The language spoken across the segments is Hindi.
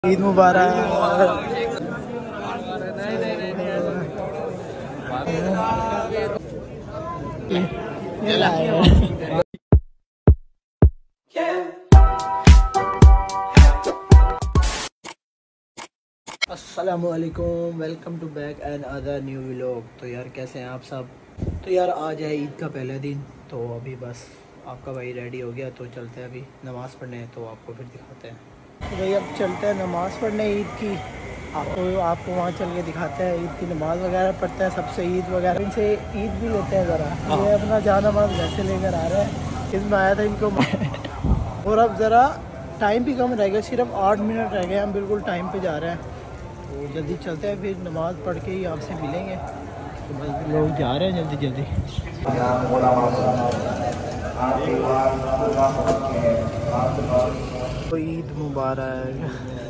ईद मुबारक। अस्सलामुअलैकुम, welcome to back and other new vlog. तो यार कैसे हैं आप सब। तो यार आज है ईद का पहला दिन। तो अभी बस आपका भाई रेडी हो गया, तो चलते हैं अभी नमाज़ पढ़ने। तो आपको फिर दिखाते हैं। तो भाई अब चलते हैं नमाज़ पढ़ने ईद की। आपको वहाँ चल के दिखाते हैं। ईद की नमाज़ वगैरह पढ़ते हैं, सबसे ईद वगैरह इनसे ईद भी लेते हैं ज़रा। ये अपना जान नमाज वैसे लेकर आ रहे हैं। इसमें आया था इनको और अब ज़रा टाइम भी कम रह गया, सिर्फ 8 मिनट रह गए। हम बिल्कुल टाइम पे जा रहे हैं, तो जल्दी चलते हैं। फिर नमाज़ पढ़ के ही आपसे मिलेंगे। तो बस लोग जा रहे हैं जल्दी जल्दी। तो ईद मुबारक।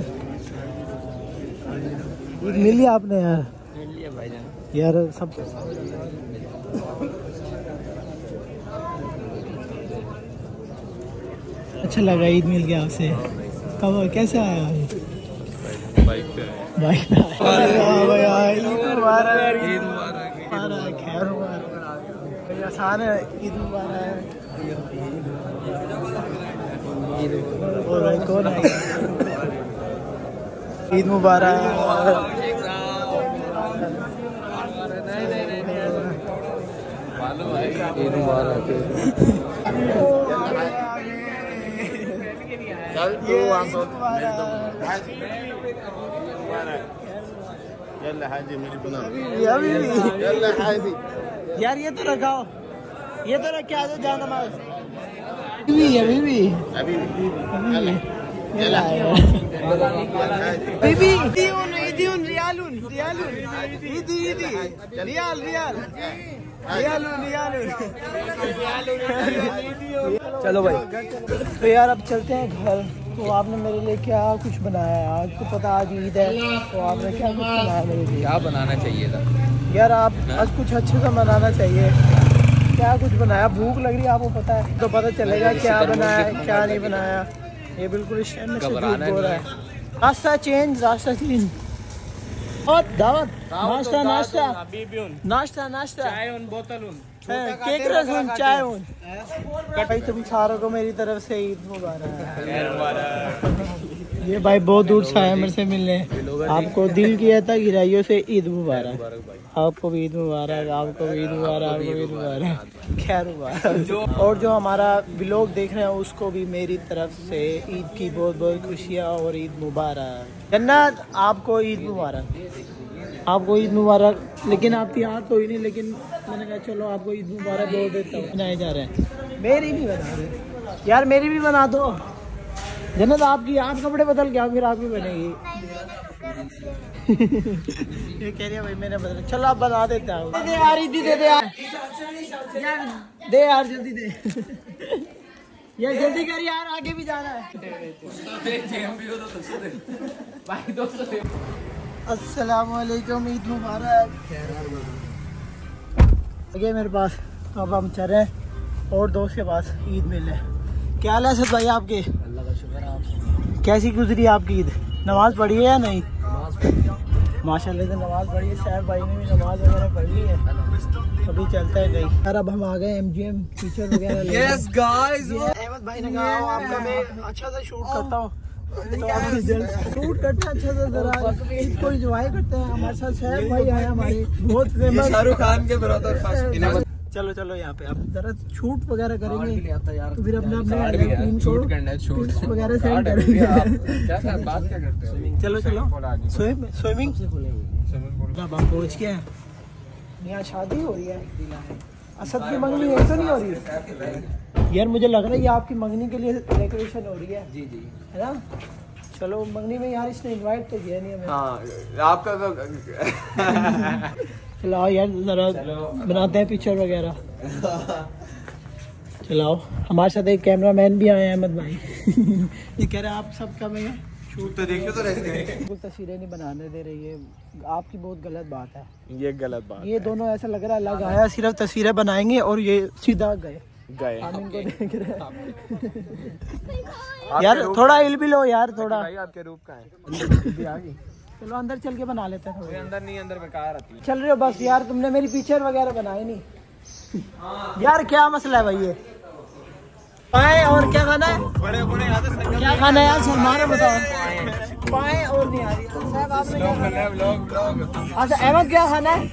ईद मिल लिया आपने यार? मिल लिया भाईजान यार सब। अच्छा लगा ईद मिल गया आपसे। कब कैसे आया? बाइक पे खैर मुबारक। आसान है। ईद मुबारक। कौन है? ईद मुबारक। ईद मुबारक। यार ये तो रखाओ, ये तो रखा दो जान नमाज। चलो भाई, तो यार अब चलते हैं घर। तो आपने मेरे लिए क्या कुछ बनाया है? आज तो पता आज ईद है, तो आपने क्या कुछ बनाया मेरे लिए? क्या बनाना चाहिए था यार? आप आज कुछ अच्छे से बनाना चाहिए। क्या कुछ बनाया? भूख लग रही है, आपको पता है तो पता चलेगा क्या बनाया क्या नहीं बनाया। ये बिल्कुल इस टाइम में झूठ बोल रहा है। रास्ता चेंज, रास्ता चेंज। और दावत नाश्ता नाश्ता नाश्ता नाश्ता चाय उन बोतल उन केक रसून चाय उन। भाई तुम सारों को मेरी तरफ से ईद मुबारक। ये भाई बहुत दूर से आया मेरे से मिलने। आपको दिल किया था गिराइयों से ईद मुबारक। आपको भी ईद मुबारक, आपको भी ईद मुबारक, आपको भी ईद मुबारक, खैर मुबारक। और जो हमारा व्लॉग देख रहे हैं उसको भी मेरी तरफ से ईद की बहुत बहुत खुशियाँ और ईद मुबारक। जन्नत आपको ईद मुबारक, आपको ईद मुबारक। लेकिन आपकी याद तो ही नहीं, लेकिन मैंने कहा चलो आपको ईद मुबारक बोल देता हूँ। बनाए जा रहे हैं, मेरी भी बना दो यार, मेरी भी बना दो। जन्नत आपकी आप कपड़े बदल गया फिर आपकी बनेगी। ये कह रही है भाई मैंने बदल। चलो आप बना देते हैं। दे यार ईदी दे यार, दे यार जल्दी दे यार, जल्दी कर यार, आगे भी जाना है। अस्सलामुअलैकुम, ईद मुबारक। आगे मेरे पास अब हम चल रहे हैं और दोस्त के पास ईद मिलने। क्या हाल है सर भाई आपके? अल्लाह का शुक्र है। आप कैसी गुजरी आपकी ईद? नमाज पढ़ी है या नहीं? माशाल्लाह से नमाज पढ़ी है। साहब भाई ने भी नमाज वगैरह पढ़ ली है। अभी चलते हैं कहीं। यार अब हम आ गए MGM टीचर वगैरह। यस गाइस, अहमद भाई ने कहा आपका मैं अच्छा से शूट करता हूँ, शूट करते हैं अच्छा से, जरा इसको एंजॉय करते हैं। हमारे साथ साहब भाई आए हमारे, बहुत फेमस शाहरुख खान के ब्रदर। चलो चलो यहाँ पे अब जरा शूट वगैरह करेंगे, तो फिर अपने अपने शूट करना है, शूट वगैरह सेंड करेंगे। क्या बात क्या करते हैं? चलो चलो स्विमिंग अब हम पहुँच गए हैं। यहाँ शादी हो रही है। असद की मंगनी है तो नहीं हो रही है यार? मुझे लग रहा है ये आपकी मंगनी के लिए डेकोरेशन हो रही है। जी जी है ना? चलो मंगनी में यार इसने इनवाइट तो किया नहीं हमें। हाँ आपका तो चलाओ यार जरा बनाते हैं पिक्चर वगैरह। चलाओ। हमारे साथ एक कैमरामैन भी आए हैं अहमद भाई। ये कह रहे हैं आप सब कम है शूट तो देखते तो रहते हैं, बिल्कुल तस्वीरें नहीं बनाने दे रही है। आपकी बहुत गलत बात है, ये गलत बात। ये दोनों ऐसा लग रहा है अलग आया, सिर्फ तस्वीरें बनाएंगे और ये सीधा गए। गए हम इनको देख रहे हैं। यार थोड़ा हिल भी लो यार थोड़ा। भाई आपके रूप का है। चलो अंदर चल के बना लेते हैं थोड़ी। अंदर नहीं, अंदर बेकार आती है। चल रहे हो बस यार, तुमने मेरी पिक्चर वगैरह बनाई नहीं। यार क्या मसला है भाई ये? पाए और क्या खाना है? बड़े बड़े क्या खाना है यार सलमान बताओ। पाए और नहीं आ रही साहब आपने क्या खाना है? अच्छा अहमद क्या खाना है?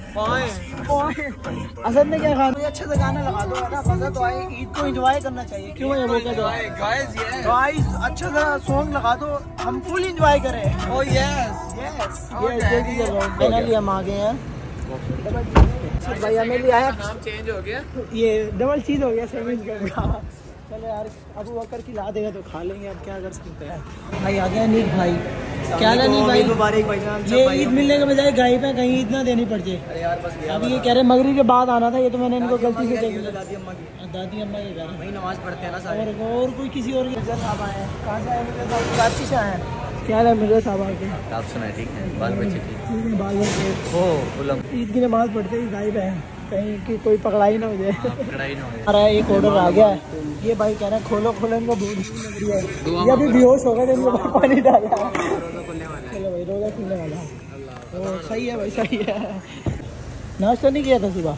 असद ने क्या खाना? कोई अच्छा सा गाना लगा दो ना, मजा तो आए। ईद को एंजॉय करना चाहिए। क्यों है वो? गाइस अच्छा सा सॉन्ग लगा दो, हम फुल एंजॉय करें। ओह यस फाइनली हम आ गए हैं भाई। हमें लिया है, नाम चेंज हो गया, ये डबल चीज हो गया सेविंग का। चलो यार अबू बकर की ला देगा तो खा लेंगे, अब क्या कर सकते हैं। भाई आ गया नीक भाई। क्या ना नीक भाई, मुबारक भाईजान। ये ईद मिलने के बजाय गाय पे कहीं ईद ना देनी पड़ जाए। यार बस अब ये कह रहे मगरिब के बाद आना था, ये तो मैंने इनको गलती से दादी अम्मा के घर वही नमाज पढ़ते हैं ना सारे। और कोई किसी और के साहब आए हैं? कहाँ से आए? कराची से आए हैं। क्या है मिर्जा साहब आके? आप सुनाए ठीक है? बाल बच्चे ठीक? बाल बच्चे ईद की नमाज पढ़ते ही गायब है, कहीं की कोई पकड़ाई ना हो जाए। हमारा एक ऑर्डर आ गया है। ये भाई कह रहे हैं खोलो खोलो, इनको भूख लग रही है। ये अभी बेहोश हो गए, इनको पानी डाला। चलो भाई रोजा खुलने वाला है। तो सही है भाई, सही है। नाश्ता नहीं किया था सुबह?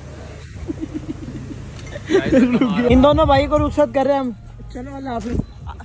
इन दोनों भाई को रुखसत कर रहे हैं हम। चलो अल्लाह हाफिज़।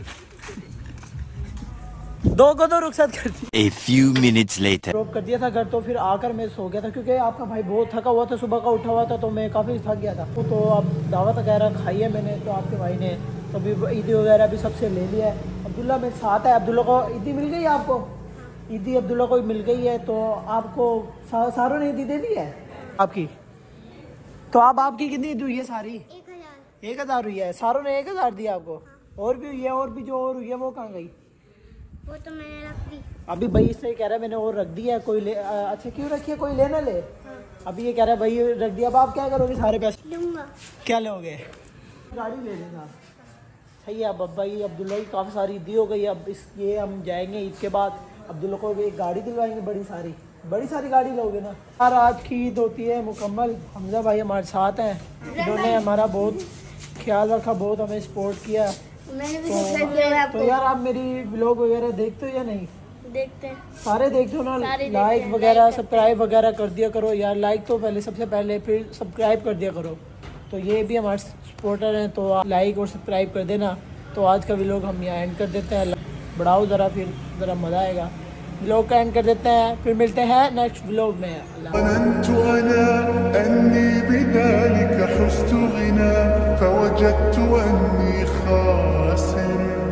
दो को तो रुखसत कर दी। A few minutes later drop कर दिया था घर, तो फिर आकर मैं सो गया था क्योंकि आपका भाई बहुत थका हुआ था, सुबह का उठा हुआ था, तो मैं काफ़ी थक गया था। तो अब दावत वगैरह खाई है मैंने, तो आपके भाई ने तो अभी ईदी वगैरह भी सबसे ले लिया है। अब्दुल्ला मेरे साथ है। अब्दुल्ला को ईदी मिल गई, आपको ईदी अब्दुल्ला को मिल गई है। तो आपको सारों ने ईदी दे दी है आपकी? तो अब आपकी कितनी ईद हुई है? सारी 1000 हुई है। सारों ने 1000 दिया आपको? और भी हुई है? और भी जो और हुई है वो कहाँ गई? वो तो मैंने रख दी। अभी भाई इससे कह रहा है मैंने और रख दिया है, कोई ले। अच्छा क्यों रखी है, कोई ले ना ले? अभी ये कह रहा है भाई रख दिया। अब आप क्या करोगे? सारे पैसे लूंगा। क्या लोगे? गाड़ी ले लेना। सही है। अब भाई अब्दुल्ला की काफ़ी सारी ईदी हो गई। अब ये हम जाएंगे ईद के बाद, अब्दुल्ला को एक गाड़ी दिलवाएंगे, बड़ी सारी गाड़ी लोगे ना यार। आज की ईद होती है मुकम्मल। हमजा भाई हमारे साथ हैं, इन्होंने हमारा बहुत ख्याल रखा, बहुत हमें सपोर्ट किया। मैंने भी सब्सक्राइब किया है आपको। तो यार आप मेरी व्लॉग वगैरह देखते हो या नहीं? देखते हैं, सारे देखते हो ना? लाइक वगैरह सब्सक्राइब वगैरह कर दिया करो यार। लाइक तो पहले सबसे पहले, फिर सब्सक्राइब कर दिया करो। तो ये भी हमारे सपोर्टर हैं, तो आप लाइक और सब्सक्राइब कर देना। तो आज का व्लॉग हम यहाँ एंड कर देते हैं। बढ़ाओ ज़रा, फिर ज़रा मज़ा आएगा। व्लॉग का एंड कर देते हैं, फिर मिलते हैं नेक्स्ट व्लॉग में। अल्लाह।